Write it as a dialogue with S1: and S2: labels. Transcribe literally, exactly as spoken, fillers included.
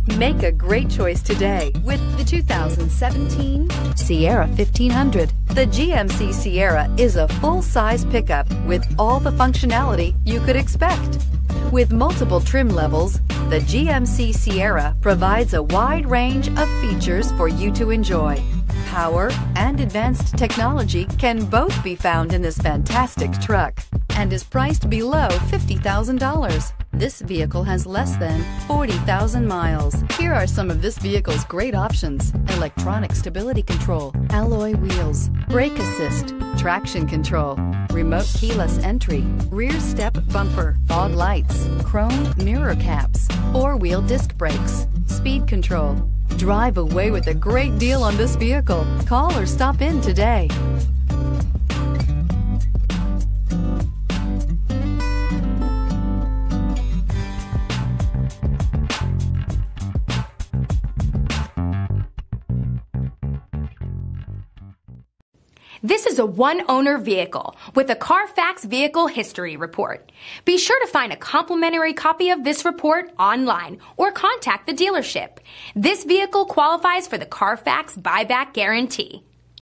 S1: Make a great choice today with the two thousand seventeen Sierra fifteen hundred. The G M C Sierra is a full-size pickup with all the functionality you could expect. With multiple trim levels, the G M C Sierra provides a wide range of features for you to enjoy. Power and advanced technology can both be found in this fantastic truck and is priced below fifty thousand dollars. This vehicle has less than forty thousand miles. Here are some of this vehicle's great options: electronic stability control, alloy wheels, brake assist, traction control, remote keyless entry, rear step bumper, fog lights, chrome mirror caps, four-wheel disc brakes, speed control. Drive away with a great deal on this vehicle. Call or stop in today.
S2: This is a one-owner vehicle with a Carfax Vehicle History Report. Be sure to find a complimentary copy of this report online or contact the dealership. This vehicle qualifies for the Carfax Buyback Guarantee.